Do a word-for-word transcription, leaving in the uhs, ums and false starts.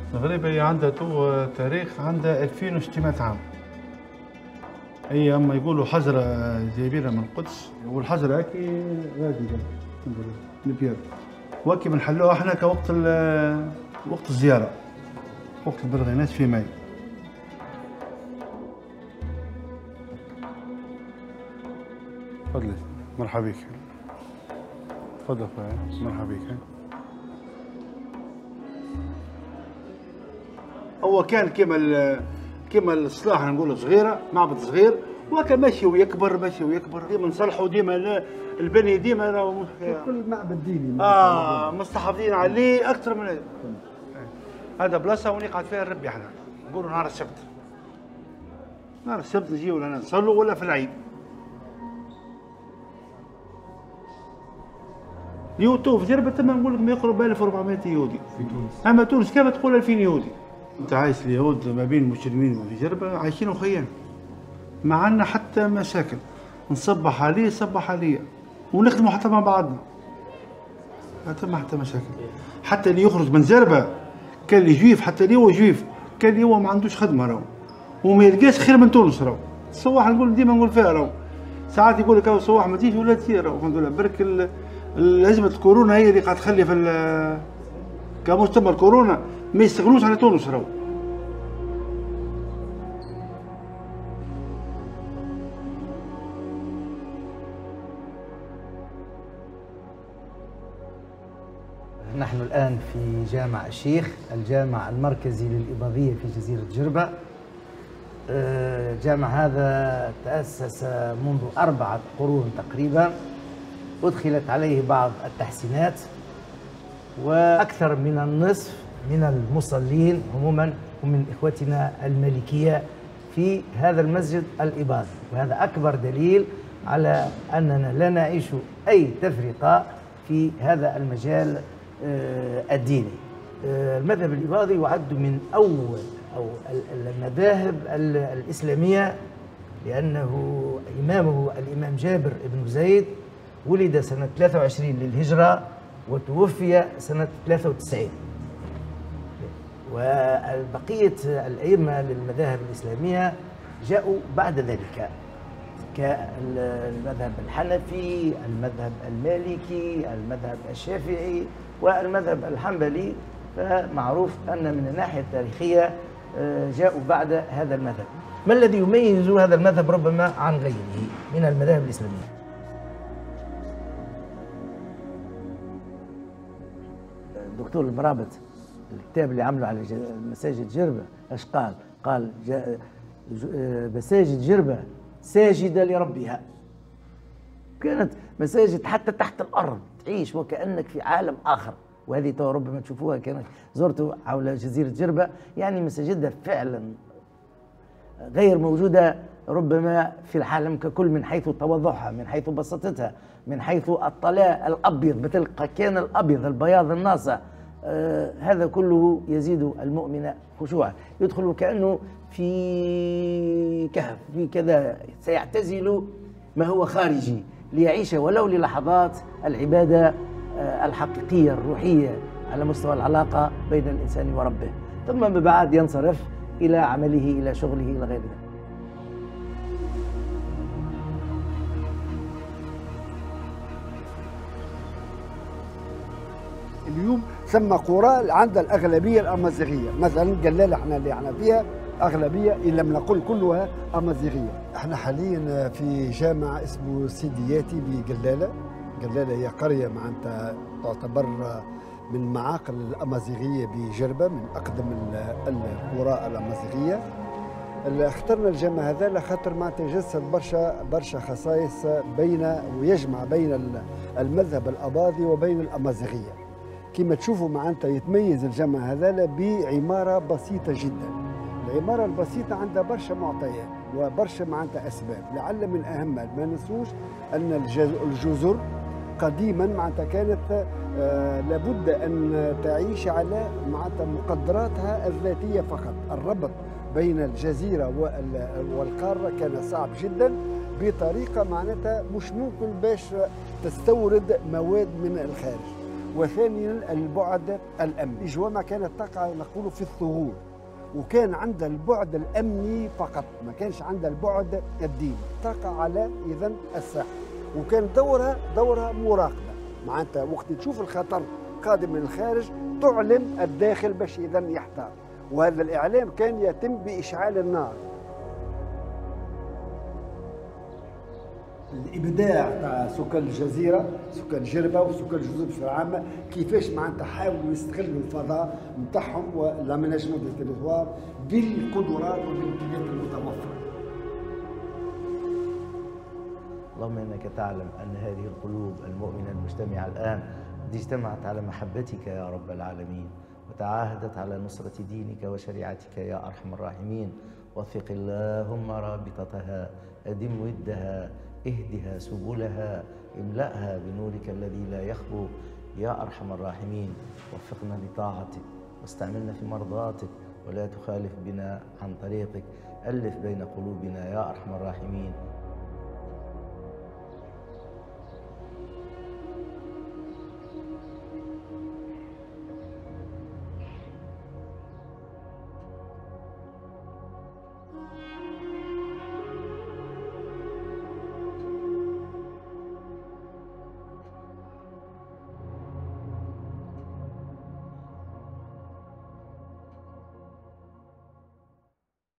المغرب هي عندها تو تاريخ، عندها ألفين وستمائة عام. هي اما يقولوا حجره جايبينها من القدس، والحجره هاكي غادي البيض وكي بنحلوها احنا كوقت وقت الزياره، وقت البرغينات في ماي. تفضلي، مرحبا بك. تفضل خويا، مرحبا بك. هو كان كيما كيما الصلاح نقولوا صغيره، معبد صغير وكان ماشي ويكبر ماشي ويكبر، ديما نصلحوا ديما البني ديما راهو كل معبد ديني اه مستحافظين عليه اكثر من هذا. هذا بلاصه وين يقعد فيها الربي، احنا نقولوا نهار السبت. نهار السبت نجيو ولا نصلوا ولا في العيد. اليوتيوب في جربة تما نقول لك ما يقرب ألف وأربعمائة يهودي في تونس، اما تونس كيف تقول ألفين يهودي. انت عايش اليهود ما بين المسلمين في جربة عايشين وخيان، ما عندنا حتى مشاكل، نصبح عليه يصبح عليا ونخدموا حتى مع بعضنا، ما تم حتى مشاكل. حتى اللي يخرج من جربة كان اللي جويف، حتى اللي هو جويف كان اللي هو ما عندوش خدمه راهو وما يلقاش خير من تونس راهو. السواح نقول ديما نقول فيها راهو، ساعات يقول لك السواح ما تجيش ولا تجي راهو. الحمد لله برك أزمة الكورونا هي اللي قاعد تخلي في كان تم الكورونا ما يستغلوش على تونس راهو. نحن الآن في جامع الشيخ، الجامع المركزي للإباضية في جزيرة جربة. الجامع هذا تأسس منذ أربعة قرون تقريبا، أدخلت عليه بعض التحسينات، وأكثر من النصف من المصلين عموما هم من إخوتنا المالكية في هذا المسجد الإباضي، وهذا أكبر دليل على أننا لا نعيش أي تفرقة في هذا المجال الديني. المذهب الإباضي يعد من أول أو المذاهب الإسلامية، لأنه إمامه الإمام جابر بن زيد ولد سنة ثلاثة وعشرين للهجرة وتوفي سنة ثلاثة وتسعين. وبقية الأئمة للمذاهب الإسلامية جاءوا بعد ذلك، كالمذهب الحنفي، المذهب المالكي، المذهب الشافعي والمذهب الحنبلي. فمعروف أن من الناحية التاريخية جاءوا بعد هذا المذهب. ما الذي يميز هذا المذهب ربما عن غيره من المذاهب الإسلامية؟ الدكتور المرابط الكتاب اللي عمله على مساجد جربة ايش قال؟ قال مساجد جربة ساجدة لربها. كانت مساجد حتى تحت الأرض، تعيش وكأنك في عالم آخر. وهذه ربما تشوفوها، كانت زرت حول جزيرة جربة، يعني مساجدها فعلا غير موجودة ربما في العالم ككل، من حيث توضحها، من حيث بساطتها، من حيث الطلاء الأبيض، بتلقى كان الأبيض البياض الناصع. آه هذا كله يزيد المؤمن خشوعا، يدخل كأنه في كهف، في كذا، سيعتزل ما هو خارجي ليعيش ولو للحظات العبادة آه الحقيقية الروحية على مستوى العلاقة بين الإنسان وربه، ثم بعد ينصرف إلى عمله، إلى شغله، إلى غير ذلك. اليوم ثم قرى عندها الأغلبية الأمازيغية، مثلا جلالة احنا اللي احنا فيها أغلبية إن لم نقل كلها أمازيغية. احنا حاليا في جامع اسمه سيدياتي بجلالة. جلالة هي قرية معناتها تعتبر من معاقل الأمازيغية بجربة، من أقدم القرى الأمازيغية. اخترنا الجامع هذا لخاطر ما تجسد برشا برشا خصائص بين ويجمع بين المذهب الأباضي وبين الأمازيغية. كما تشوفوا معناتها يتميز الجامع هذا بعمارة بسيطة جدا. العمارة البسيطة عندها برشا معطيات وبرشا معناتها أسباب، لعل من أهمها ما ننسوش أن الجزر قديما معناتها كانت آه لابد أن تعيش على معناتها مقدراتها الذاتية فقط. الربط بين الجزيرة والقارة كان صعب جدا بطريقة معناتها مش ممكن باش تستورد مواد من الخارج، وثانيا البعد الأمني. الجوامع كانت تقع نقول في الثغور، وكان عندها البعد الأمني فقط، ما كانش عندها البعد الديني، تقع على إذن الساحة، وكان دورها دورها مراقبة، معناتها وقت تشوف الخطر قادم من الخارج تعلم الداخل باش إذن يحتاط، وهذا الإعلام كان يتم بإشعال النار. الابداع تاع سكان الجزيره، سكان جربه وسكان الجزر بصفه عامه، كيفاش معناتها حاولوا يستغلوا الفضاء نتاعهم والاميناجمون دو تيريتوار بالقدرات والامكانيات المتوفره. اللهم انك تعلم ان هذه القلوب المؤمنه المجتمعه الان قد اجتمعت على محبتك يا رب العالمين، وتعاهدت على نصره دينك وشريعتك يا ارحم الراحمين. وثق اللهم رابطتها، ادم ودها، اهدها سبلها، املأها بنورك الذي لا يخبو يا أرحم الراحمين. وفقنا لطاعتك واستعملنا في مرضاتك، ولا تخالف بنا عن طريقك. ألف بين قلوبنا يا أرحم الراحمين.